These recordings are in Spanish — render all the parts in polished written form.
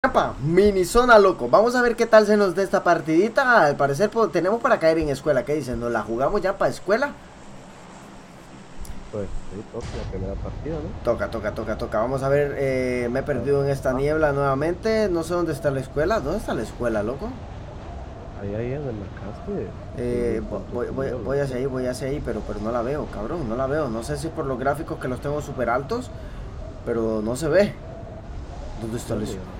Mini zona, loco. Vamos a ver qué tal se nos da esta partidita. Al parecer tenemos para caer en escuela. ¿Qué dicen? ¿Nos la jugamos ya para escuela? Pues sí, toca la primera partida, ¿no? Toca. Vamos a ver. Me he perdido en esta niebla nuevamente. No sé dónde está la escuela. ¿Dónde está la escuela, loco? Ahí donde marcaste. Voy hacia ahí, pero no la veo, cabrón. No la veo. No sé si por los gráficos que los tengo súper altos, pero no se ve. ¿Dónde está la escuela?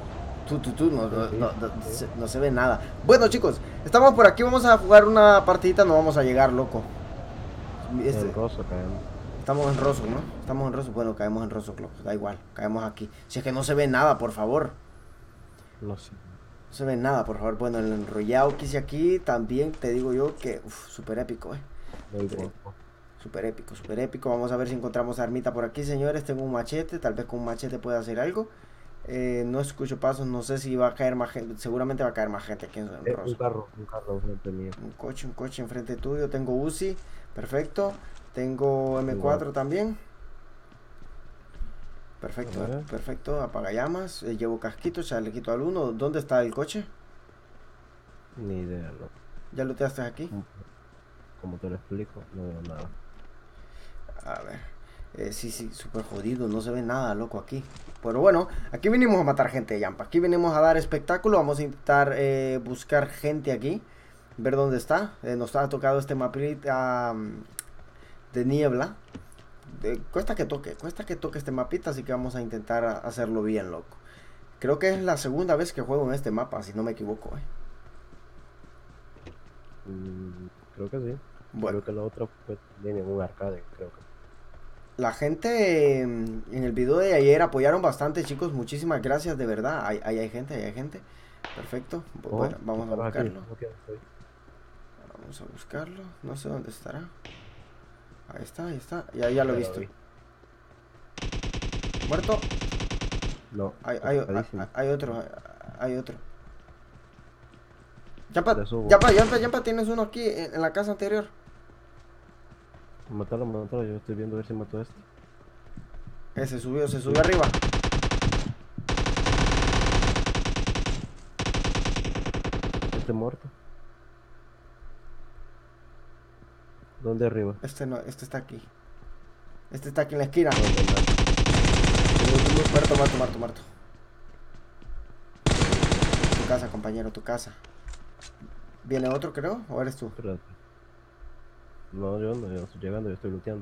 No se ve nada. Bueno, chicos, estamos por aquí. Vamos a jugar una partidita. No vamos a llegar, loco. En rosa caemos. Estamos en Rosso, ¿no? Estamos en Rosso. Bueno, caemos en Rosso, loco. Da igual, caemos aquí. Si es que no se ve nada, por favor. No sé. No se ve nada, por favor. Bueno, el enrollado que hice aquí también te digo yo que. Súper épico, Muy guapo. Súper épico. Vamos a ver si encontramos armita por aquí, señores. Tengo un machete. Tal vez con un machete pueda hacer algo. No escucho pasos. No sé si va a caer más gente. Seguramente va a caer más gente aquí en Rosso. Un carro frente mío. Un coche enfrente tuyo. Tengo Uzi. Perfecto. Tengo M4 también. Perfecto. Apaga llamas. Llevo casquito, chalequito al 1. ¿Dónde está el coche? Ni idea, no. ¿Ya lo te aquí? Como te lo explico, no veo nada. A ver. Sí, súper jodido. No se ve nada, loco, aquí. Pero bueno, aquí venimos a matar gente de Yampa. Aquí venimos a dar espectáculo. Vamos a intentar buscar gente aquí. Ver dónde está. Nos ha tocado este mapita de niebla. Cuesta que toque este mapita, así que vamos a intentar hacerlo bien, loco. Creo que es la segunda vez que juego en este mapa, si no me equivoco, Creo que sí. Bueno. Creo que la otra pues viene en un arcade, creo que. La gente en el video de ayer apoyaron bastante, chicos. Muchísimas gracias, de verdad. Hay gente. Perfecto. Vamos a buscarlo. Vamos a buscarlo. No sé dónde estará. Ahí está. Ya lo he visto. ¿Muerto? No. Hay otro. Yampa, tienes uno aquí en la casa anterior. Matalo, yo estoy viendo a ver si mato a este. Se subió arriba. Este muerto. ¿Dónde arriba? Este no, este está aquí. Este está aquí en la esquina. Muerto. Tu casa, compañero, tu casa. ¿Viene otro, creo? ¿O eres tú? Espérate. No, yo estoy llegando, yo estoy looteando.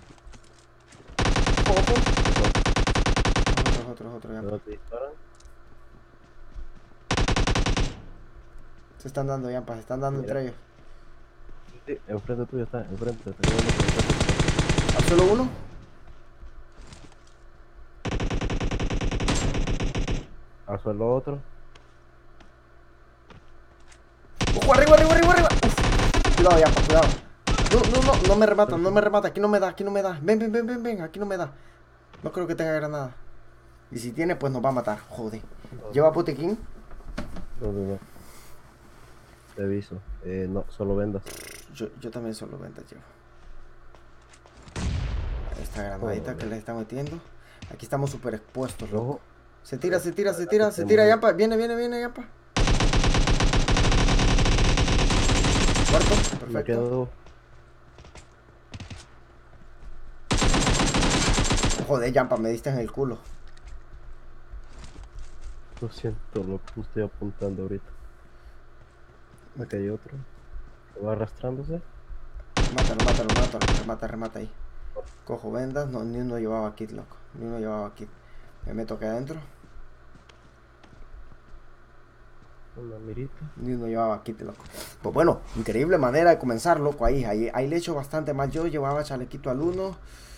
Otro. Ya. ¿No te disparan? Se están dando, Yampa, se están dando entre ellos. Sí, enfrente tuyo está, enfrente. ¿Al solo uno? Al suelo otro. ¡Ojo, arriba! Uf. Cuidado, Yampa, cuidado. No me remata, aquí no me da. Ven, aquí no me da. No creo que tenga granada. Y si tiene, pues nos va a matar, joder. ¿Lleva botequín? No. Te aviso. No, solo vendas. Yo también solo vendas llevo. Esta granadita que le está metiendo. Aquí estamos súper expuestos, loco. Se tira, Yampa. Viene, Yampa. Muerto, perfecto. Joder, Yampa, me diste en el culo. Lo siento, lo que estoy apuntando ahorita. Aquí hay otro. ¿Se va arrastrándose? Mátalo, remata ahí. Cojo vendas, no, ni uno llevaba kit, loco. Me meto aquí adentro. Una mirita. Ni uno llevaba kit, loco. Pues bueno, increíble manera de comenzar, loco. Ahí le echo bastante más. Yo llevaba chalequito al 1.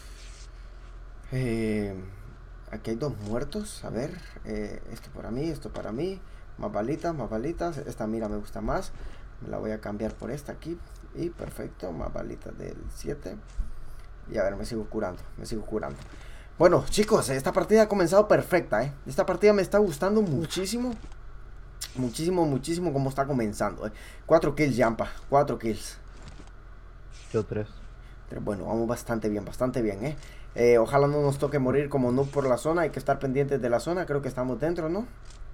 Aquí hay 2 muertos. A ver, esto para mí. Más balitas. Esta mira me gusta más. Me la voy a cambiar por esta aquí. Y perfecto, más balitas del 7. Y a ver, me sigo curando. Bueno, chicos, esta partida ha comenzado perfecta, Esta partida me está gustando muchísimo. Muchísimo como está comenzando, 4 kills, Yampa. 4 kills. Yo 3. Bueno, vamos bastante bien, ojalá no nos toque morir como noob por la zona. Hay que estar pendientes de la zona. Creo que estamos dentro, ¿no?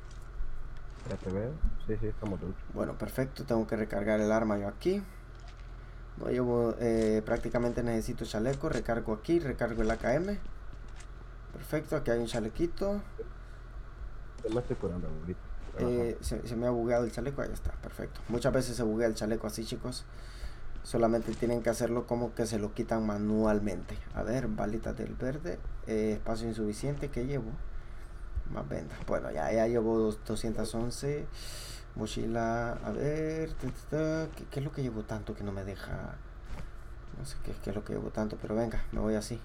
Ya te veo. Sí, sí, estamos dentro. Bueno, perfecto. Tengo que recargar el arma yo aquí. No llevo, prácticamente necesito chaleco. Recargo aquí, recargo el AKM. Perfecto, aquí hay un chalequito. Yo me estoy curando ahorita. Relajado. Se me ha bugueado el chaleco, ahí está, perfecto. Muchas veces se buguea el chaleco así, chicos. Solamente tienen que hacerlo como que se lo quitan manualmente. A ver, balitas del verde. Espacio insuficiente, ¿qué llevo? Más vendas. Bueno, ya llevo 211. Mochila, a ver. ¿Qué es lo que llevo tanto que no me deja? No sé qué es lo que llevo tanto, pero venga, me voy así.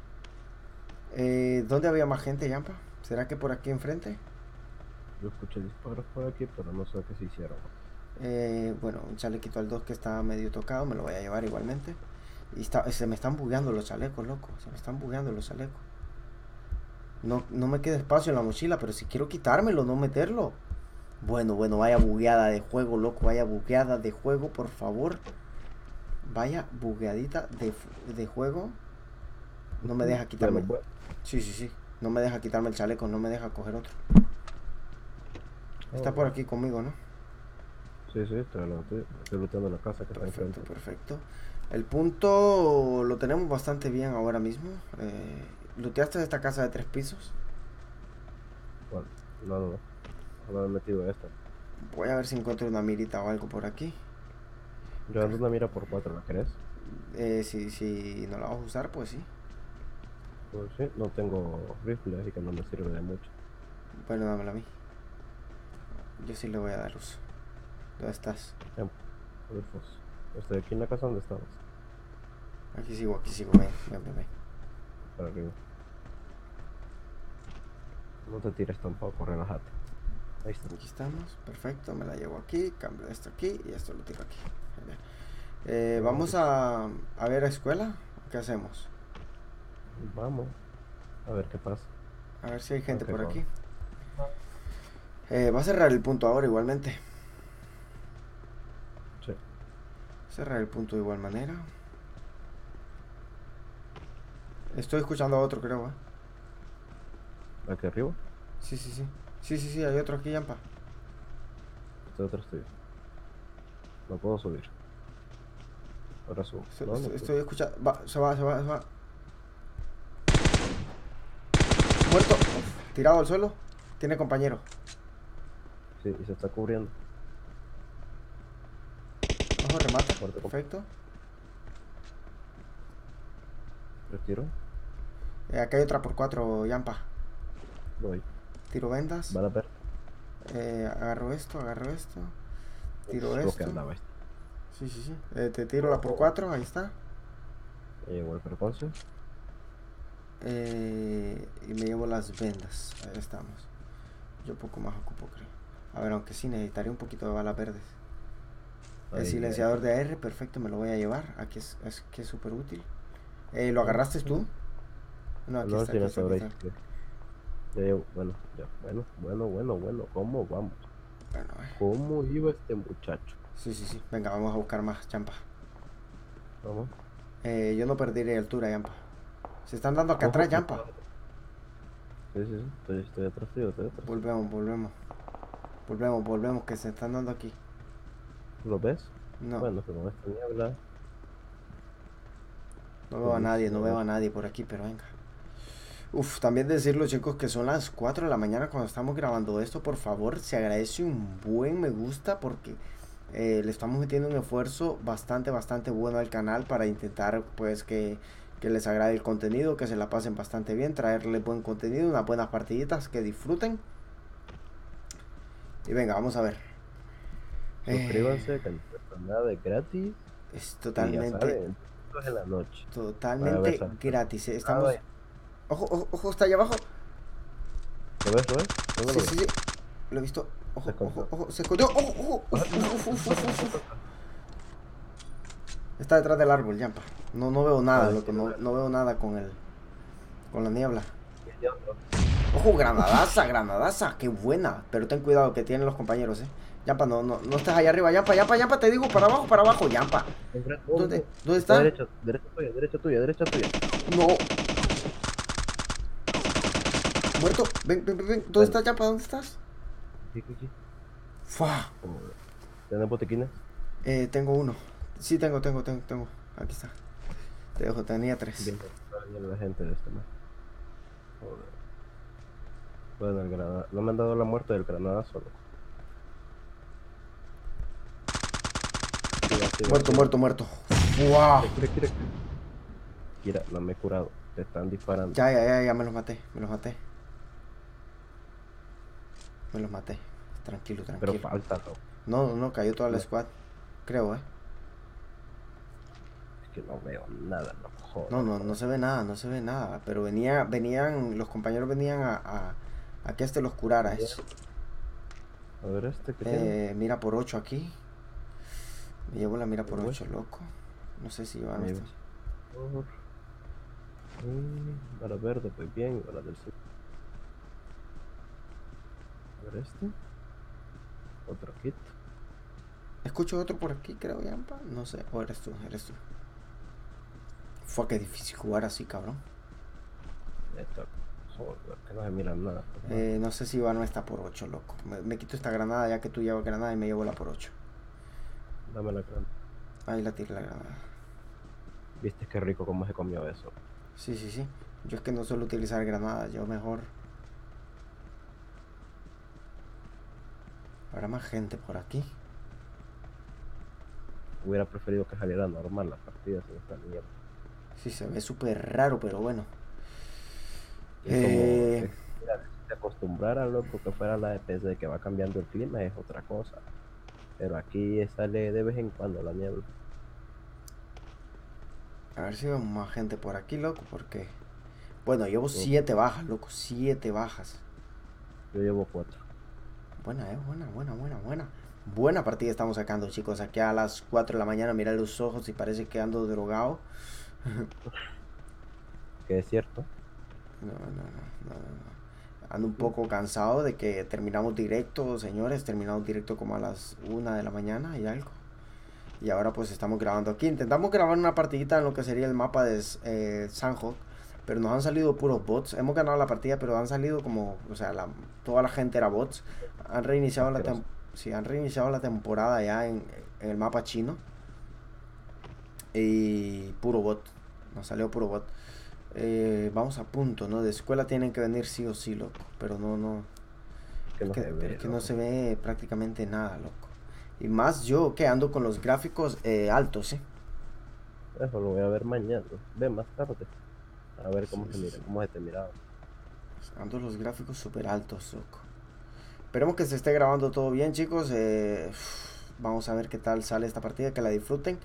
¿Dónde había más gente, Yampa? ¿Será que por aquí enfrente? Yo escuché disparos por aquí, pero no sé qué se hicieron. Bueno, un chalequito al 2 que está medio tocado, me lo voy a llevar igualmente. Y se me están bugueando los chalecos, loco. Se me están bugueando los chalecos. No me queda espacio en la mochila, pero si quiero quitármelo, no meterlo. Bueno, vaya bugueada de juego, loco. Vaya bugueada de juego, por favor. Vaya bugueadita de juego. No me deja quitarme. Bueno, Sí. No me deja quitarme el chaleco, no me deja coger otro. Está por aquí conmigo, ¿no? Sí, estoy luteando la casa que está enfrente. Perfecto. El punto lo tenemos bastante bien ahora mismo. ¿Looteaste esta casa de 3 pisos? Bueno, no me he metido en esta. Voy a ver si encuentro una mirita o algo por aquí. Yo ando una mira por 4, ¿la querés? Si no la vas a usar, pues sí. Pues sí, no tengo rifle, así que no me sirve de mucho. Bueno, dámela a mí. Yo sí le voy a dar uso. ¿Dónde estás? Rufus. Estoy aquí en la casa donde estabas. Aquí sigo, ven. Para arriba. No te tires tampoco, relájate. Ahí está. Aquí estamos, perfecto, me la llevo aquí, cambio esto aquí y esto lo tiro aquí. Vamos a ver a escuela, ¿qué hacemos? Vamos. A ver qué pasa. A ver si hay gente Ok, por vamos. aquí. Va a cerrar el punto ahora igualmente. Sí. Cerrar el punto de igual manera. Estoy escuchando a otro, creo, Aquí arriba. Sí, hay otro aquí, Yampa. Este otro estoy. No puedo subir. Ahora subo. Estoy escuchando. Se va. Muerto. Tirado al suelo. Tiene compañero. Sí, y se está cubriendo. Ojo, remata. Muerto. Perfecto. Retiro. Acá hay otra por 4, Yampa. Voy. Tiro vendas. Van a ver. Agarro esto. Tiro Lo que esto. andaba esto. Sí. Te tiro la por 4, ahí está. Llegó el preponcio. Y me llevo las vendas. Ahí estamos. Yo poco más ocupo, creo. A ver, aunque sí necesitaría un poquito de balas verdes. El silenciador de AR, perfecto, me lo voy a llevar. Aquí es que es súper útil. ¿Lo agarraste tú? No, aquí está. Bueno. ¿Cómo vamos? Bueno, ¿Cómo iba este muchacho? Sí. Venga, vamos a buscar más, Yampa. Vamos. Yo no perderé altura, Yampa. Se están dando acá atrás, Yampa. Sí. Estoy atrás tuyo, Volvemos, que se están dando aquí. ¿Lo ves? No. Bueno, pero con esta niebla. No veo a nadie por aquí, pero venga. También decirlo, chicos, que son las 4 de la mañana cuando estamos grabando esto. Por favor, se agradece un buen me gusta porque le estamos metiendo un esfuerzo bastante bueno al canal para intentar, pues, que les agrade el contenido, que se la pasen bastante bien, traerles buen contenido, unas buenas partiditas, que disfruten. Y venga, vamos a ver. Suscríbanse, que no cuesta nada, es gratis. Es Y ya totalmente saben, esto es en la noche. gratis. Estamos... Ojo, está allá abajo. ¿Lo ves? ¿Dónde lo ves? Sí. Lo he visto. Se escondió. Ojo. Se escondió. Ojo. Está detrás del árbol, Yampa. No veo nada, loco. No veo nada con la niebla. Ojo, granadaza. Qué buena. Pero ten cuidado que tienen los compañeros, Yampa, no estés allá arriba, Yampa, te digo, para abajo, Yampa. ¿Dónde está? Derecha tuya. No. Muerto. Ven. ¿Dónde estás, Yampa? ¿Dónde estás? Aquí. ¡Fua! Joder. ¿Tienes botiquines? Tengo uno. Sí, tengo. Aquí está. Te dejo, tenía tres. Bien, bien la gente de este man. Joder. Bueno, el Granada. No me han dado la muerte del Granada solo. Muerto, Siga. muerto. ¡Fua! Kira. Kira, no me he curado. Te están disparando. Ya, me los maté. Me los maté. Tranquilo. Pero falta, ¿no? No, cayó toda la No, squad. Creo, es que no veo nada, no No, jodas. no se ve nada. Pero los compañeros venían a que este los curara. A ver este que tiene. Mira por 8 aquí. Me llevo la mira Ahí por voy. 8 loco. No sé si van a Ahí estar. voy. Por... Para verde, pues bien. Para del sur. A ver este. Otro kit. Escucho otro por aquí, creo, Yampa. No sé. O eres tú. Fue que difícil jugar así, cabrón. Esto. Joder, que no se miran nada. Pues, No sé si Iván no está por 8 loco. Me quito esta granada ya que tú llevas granada y me llevo la por 8. dame la gran. Ahí la tiré la granada. Viste qué rico cómo se comió eso. Sí. Yo es que no suelo utilizar granadas. Yo mejor. Habrá más gente por aquí. Hubiera preferido que saliera normal la partida sin esta mierda. Sí, se ve súper raro, pero bueno. Y es como, Eh, mira, si te acostumbrara, loco, que fuera la defensa de que va cambiando el clima, es otra cosa. Pero aquí sale de vez en cuando la niebla. a ver si vemos más gente por aquí, loco, porque... Bueno, llevo Uf, 7 bajas, loco. 7 bajas. yo llevo 4. Buena, buena. Buena partida estamos sacando, chicos. Aquí a las 4 de la mañana, mira los ojos y parece que ando drogado. Que es cierto. No. Ando un poco cansado de que terminamos directo, señores. Terminamos directo como a las 1 de la mañana y algo. Y ahora pues estamos grabando aquí. Intentamos grabar una partidita en lo que sería el mapa de Sanhok. Pero nos han salido puros bots. Hemos ganado la partida, pero han salido como... O sea, toda la gente era bots. Han reiniciado Asqueroso. sí, han reiniciado la temporada ya en el mapa chino. Y puro bot. Nos salió puro bot. Vamos a punto, ¿no? De escuela tienen que venir sí o sí, loco. Pero no. Que no se Es ve, que no loco. se ve prácticamente nada, loco. Y más yo que ando con los gráficos altos, ¿eh? Eso lo voy a ver mañana. Ve más tarde. A ver Sí, cómo se sí, mira, sí. cómo se te miraba. Ando los gráficos súper altos, loco. Esperemos que se esté grabando todo bien, chicos. Vamos a ver qué tal sale esta partida, que la disfruten.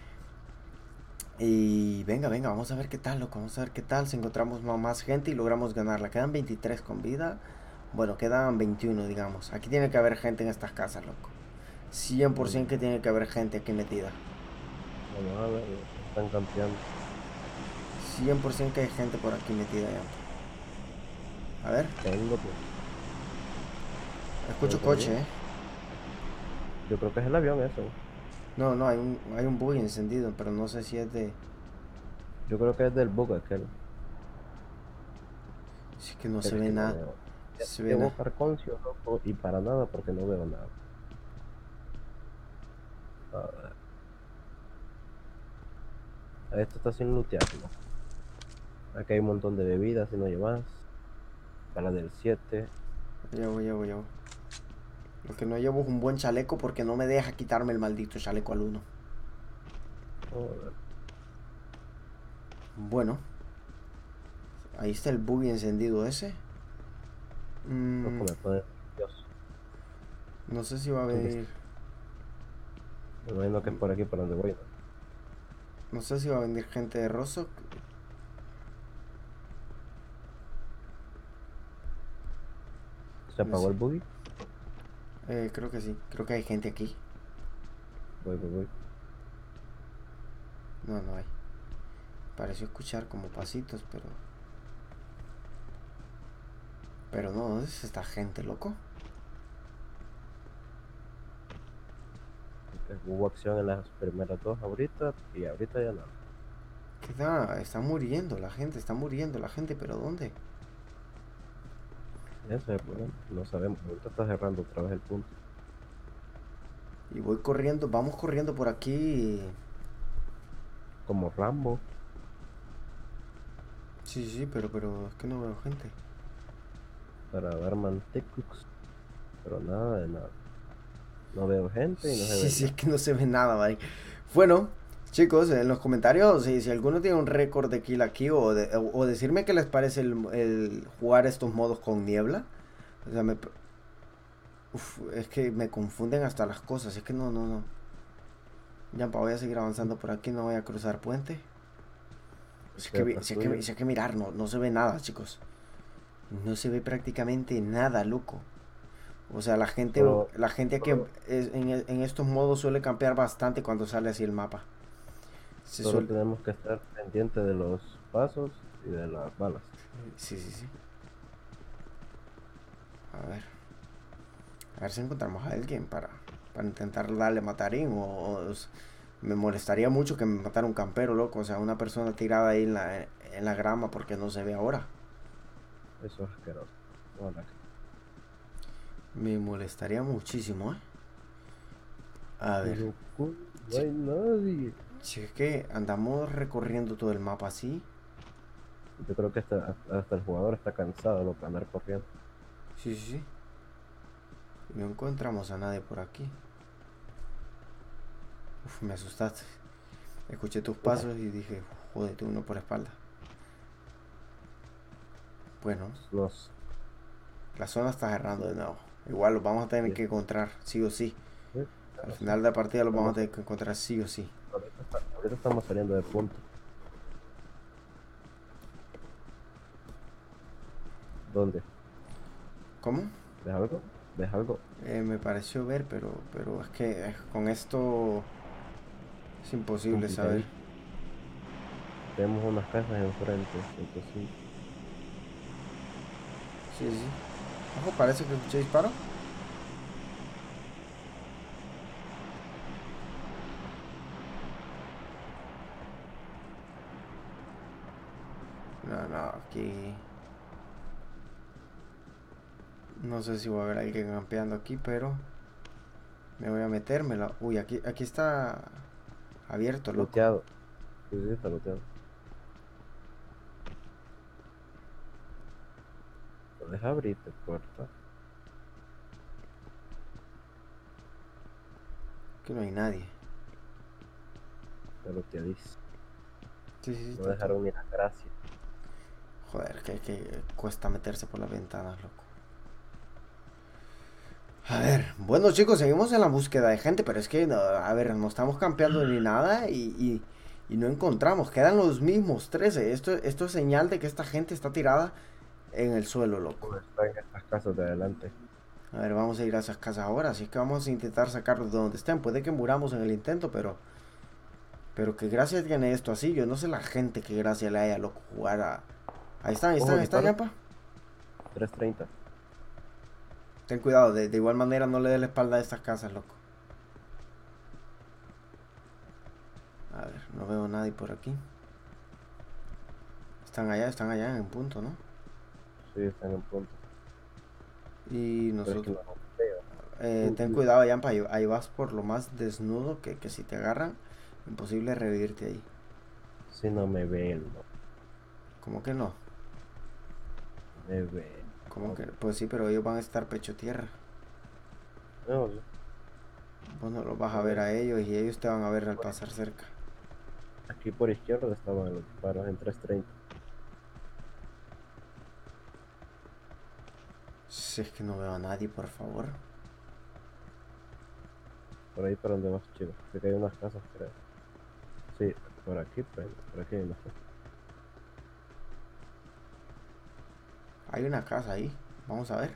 Y venga, vamos a ver qué tal, loco. Vamos a ver qué tal. Si encontramos más gente y logramos ganarla. Quedan 23 con vida. Bueno, quedan 21, digamos. Aquí tiene que haber gente en estas casas, loco. 100% que tiene que haber gente aquí metida. Vamos a ver, están campeando. 100% que hay gente por aquí metida ya. A ver, Tengo, pues, escucho ¿tiene por coche, aquí? Yo creo que es el avión eso. No, hay un bug encendido, pero no sé si es de... Yo creo que es del bug aquel. Sí que no se Pero es ve que no nada. veo. Se ve Llevo nada. Carconcio, loco, y para nada porque no veo nada. A ver, esto está sin lootearlo. Aquí hay un montón de bebidas si no llevas. Para del 7. Llevo. Lo que no llevo es un buen chaleco porque no me deja quitarme el maldito chaleco al uno. Joder, Bueno, ahí está el bug encendido ese. Mm, loco, me pone nervioso. no sé si va a ¿Dónde está? venir... Me imagino que es por aquí por donde voy, ¿no? No sé si va a venir gente de Rosso. ¿Se No apagó sé. el buggy? Creo que sí. Creo que hay gente aquí. Voy. No hay. Pareció escuchar como pasitos, pero... Pero no, ¿dónde es esta gente, loco? Hubo acción en las primeras dos ahorita y ahorita ya no. Está muriendo la gente, pero ¿dónde? Ese es el problema. No sabemos. Ahorita está cerrando otra vez el punto. Y voy corriendo, vamos corriendo por aquí. Como Rambo. Sí, sí, pero es que no veo gente. Para dar mantecux, pero nada de nada. No veo gente y no se Sí, ve sí, es nada. que no se ve nada, Mari. Bueno, chicos, en los comentarios, si alguno tiene un récord de kill aquí o decirme qué les parece el jugar estos modos con niebla. O sea, es que me confunden hasta las cosas. Es que no. Ya, voy a seguir avanzando por aquí, no voy a cruzar puente. Si es Estoy que, atrás si es que, tuyo. si es que mirar, no se ve nada, chicos. No se ve prácticamente nada, loco. O sea, Solo, la gente que solo, en estos modos suele campear bastante cuando sale así el mapa. Se solo suele... tenemos que estar pendientes de los pasos y de las balas. Sí, sí, sí. A ver. A ver si encontramos a alguien para intentar darle matarín. Me molestaría mucho que me matara un campero, loco. O sea, una persona tirada ahí en la grama porque no se ve ahora. Eso es asqueroso. Hola. Me molestaría muchísimo, ¿eh? A ver. Pero, coño, no Si, hay nadie. si es que andamos recorriendo todo el mapa así. Yo creo que hasta el jugador está cansado de lo que andar corriendo. Sí, sí, sí. No encontramos a nadie por aquí. Uf, me asustaste. Escuché tus pasos y dije, jódete uno por la espalda. Bueno, Nos, la zona está cerrando de nuevo. Igual los vamos a tener sí, que encontrar, sí o sí. Al claro, sí. final de la partida los vamos a Estamos, tener que encontrar sí o sí. ahorita estamos saliendo de punto. ¿Dónde? ¿Cómo? ¿Ves algo? ¿Ves algo? Me pareció ver, pero es que con esto es imposible saber. Complicadito. Tenemos unas casas enfrente, 105. Sí, sí. Ojo, parece que escuché disparo. No, aquí... No sé si voy a ver a alguien campeando aquí, pero me voy a metérmela. Uy, aquí está abierto, loco. Looteado. Sí, sí, está looteado. Deja abrirte puerta. Aquí no hay nadie. Está looteadísimo. Sí, sí, sí, No está todo. dejaron ni la gracia. Joder, que cuesta meterse por las ventanas, loco. A ver, bueno chicos, seguimos en la búsqueda de gente, pero es que, a ver, no estamos campeando ni nada y no encontramos. Quedan los mismos 13. Esto es señal de que esta gente está tirada en el suelo, loco. Uno está en estas casas de adelante. A ver, vamos a ir a esas casas ahora, así que vamos a intentar sacarlos de donde estén. Puede que muramos en el intento, pero qué gracia tiene esto así. Yo no sé la gente qué gracia le haya, loco, jugar a... Ojo, Ahí están, disparo. Yampa. 330. Ten cuidado, de igual manera no le dé la espalda a estas casas, loco. A ver, no veo nadie por aquí. Están allá en punto, ¿no? Sí, están en punto. Y Pero es que nosotros... no veo. ten Uy, cuidado, Yampa, ahí vas por lo más desnudo que si te agarran, imposible revivirte ahí. si no me ven, no ¿Cómo que no? me ven. ¿Cómo que? Pues sí, pero ellos van a estar pecho tierra. No, no, Vos no los vas a a ver ver. a ellos y ellos te van a ver al pasar cerca. Aquí por izquierda estaban los disparos en 330. Si es que no veo a nadie, por favor. Por ahí para donde vas, chico. Sé que hay unas casas, creo. Sí, por aquí hay unas casas. Hay una casa ahí. Vamos a ver.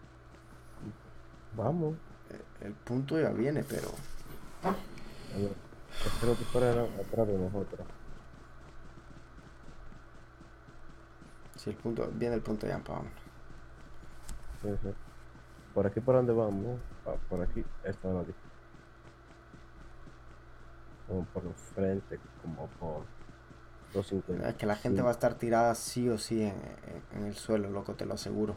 Vamos. El punto ya viene, pero... A ver. Es que los disparos eran atrás de nosotros. Si el punto... Viene el punto ya, vamos. Sí, sí. Por aquí por donde vamos. Ah, por aquí estaban los disparos. Como por el frente, como por Es que la gente va a 255. estar tirada sí o sí en el suelo, loco, te lo aseguro.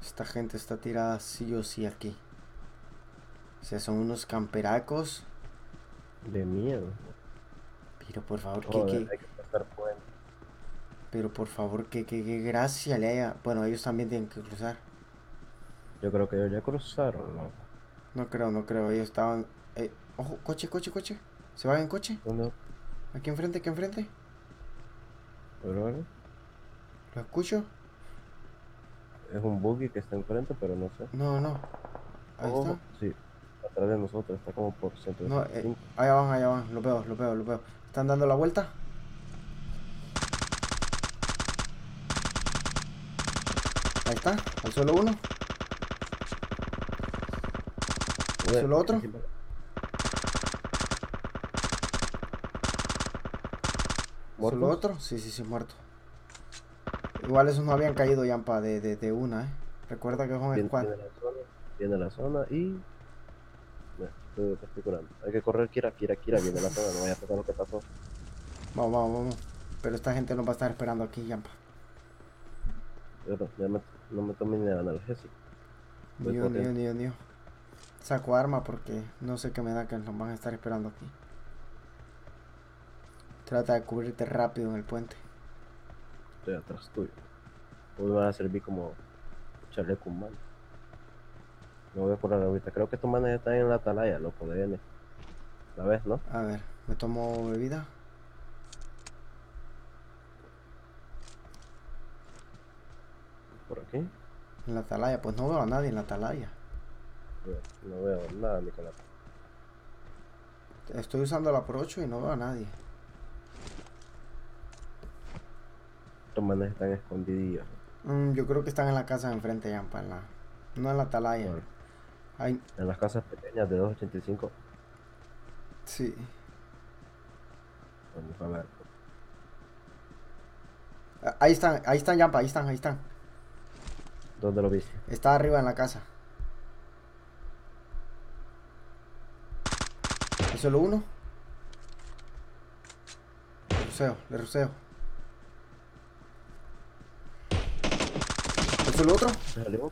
Esta gente está tirada sí o sí aquí. O sea, son unos camperacos. De miedo. Pero por favor, Joder, hay que pasar puente. pero por favor, que gracia le haya. Bueno, ellos también tienen que cruzar. Yo creo que ellos ya cruzaron, ¿no? No creo, no creo. Ellos estaban. Ojo, coche, coche, coche. ¿Se van en coche? ¿Dónde? Aquí enfrente, aquí enfrente. Pero ¿Lo escucho? es un buggy que está enfrente, pero no sé. No, no. Ahí está. Ojo, sí, atrás de nosotros, está como por No, 165. allá van, allá van. Lo veo, lo veo, lo veo. ¿Están dando la vuelta? Ahí está. Al suelo uno. Al Ué, suelo otro. ¿Solo ¿Muertos? otro? Sí, sí, sí, muerto. Igual esos no habían caído Yampa de una, ¿eh? Recuerda que es un squad. Viene la zona y... estoy curando. Hay que correr, Kira, Kira, Kira, viene la zona, no vaya a tocar lo que pasó. Vamos, vamos, vamos. Pero esta gente nos va a estar esperando aquí, Yampa. Yo no me tomé ni el analgésico. Voy Ni yo, ni yo, corriendo. ni yo, ni yo. Saco arma porque no sé qué me da que nos van a estar esperando aquí. Trata de cubrirte rápido en el puente. Estoy atrás tuyo. Hoy me va a servir como chaleco humano. Me voy a curar ahorita. Creo que estos manes están en la atalaya, loco, de N. ¿La ves, no? A ver, me tomo bebida. Por aquí. En la atalaya, pues no veo a nadie en la atalaya. No veo nada, Nicolás. Estoy usando la Pro 8 y no veo a nadie. Estos manes están escondidillos. Yo creo que están en la casa de enfrente, Yampa, no en la atalaya. Bueno, Ahí, en las casas pequeñas de 285. sí. Vamos a ver. Ahí están, Yampa, ahí están, ahí están. ¿Dónde lo viste? Está arriba en la casa. ¿Es solo uno? Le ruseo. ¿Es solo otro? ¿Se salió?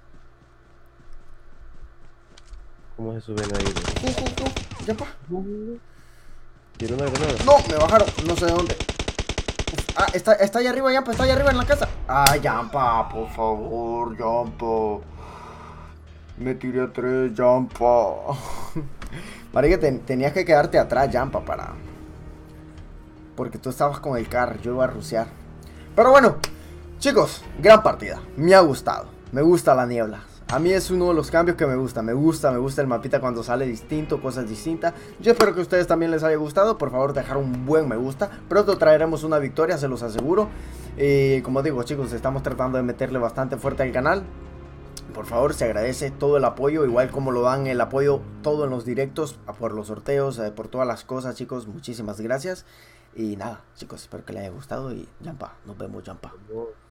¿Cómo se suben ahí? Yampa. Tiro una granada. No, me bajaron, no sé de dónde. Ah, está ahí arriba, Yampa, está ahí arriba en la casa. Ah, Yampa, por favor, Yampa. Me tiré a 3, Yampa. Marica, tenías que quedarte atrás, Yampa, porque tú estabas con el carro, yo iba a rusear. Pero bueno, chicos, gran partida. Me ha gustado. Me gusta la niebla. A mí es uno de los cambios que me gusta. Me gusta el mapita cuando sale distinto, cosas distintas. Yo espero que a ustedes también les haya gustado. Por favor, dejar un buen me gusta. Pronto traeremos una victoria, se los aseguro. Como digo, chicos, estamos tratando de meterle bastante fuerte al canal. Por favor, se agradece todo el apoyo, igual como lo dan el apoyo todo en los directos, por los sorteos, por todas las cosas, chicos. Muchísimas gracias. Y nada, chicos, espero que les haya gustado y Yampa, nos vemos, Yampa.